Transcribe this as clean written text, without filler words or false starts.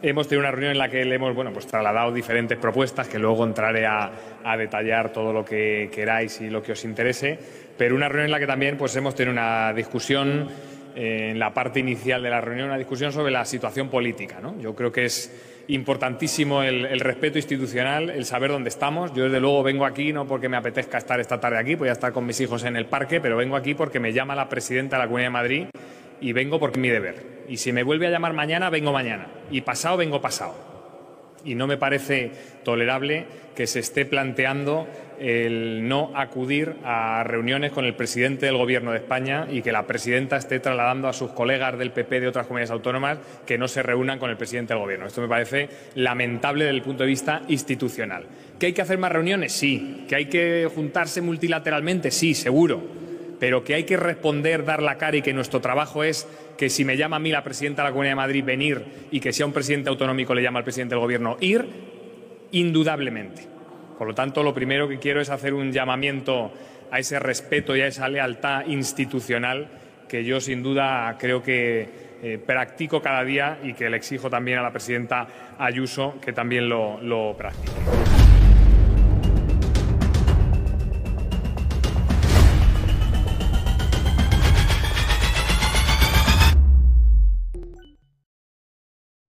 hemos tenido una reunión en la que le hemos pues trasladado diferentes propuestas, que luego entraré a detallar todo lo que queráis y lo que os interese, pero una reunión en la que también pues hemos tenido una discusión, en la parte inicial de la reunión, una discusión sobre la situación política, ¿no? Yo creo que es importantísimo el respeto institucional, el saber dónde estamos. Yo, desde luego, vengo aquí no porque me apetezca estar esta tarde aquí, voy a estar con mis hijos en el parque, pero vengo aquí porque me llama la presidenta de la Comunidad de Madrid y vengo porque es mi deber. Y si me vuelve a llamar mañana, vengo mañana. Y pasado, vengo pasado. Y no me parece tolerable que se esté planteando el no acudir a reuniones con el presidente del Gobierno de España y que la presidenta esté trasladando a sus colegas del PP de otras comunidades autónomas que no se reúnan con el presidente del Gobierno. Esto me parece lamentable desde el punto de vista institucional. ¿Que hay que hacer más reuniones? Sí. ¿Que hay que juntarse multilateralmente? Sí, seguro. Pero que hay que responder, dar la cara y que nuestro trabajo es que si me llama a mí la presidenta de la Comunidad de Madrid, venir, y que si a un presidente autonómico le llama al presidente del Gobierno, ir, indudablemente. Por lo tanto, lo primero que quiero es hacer un llamamiento a ese respeto y a esa lealtad institucional que yo, sin duda, creo que practico cada día y que le exijo también a la presidenta Ayuso que también lo practique.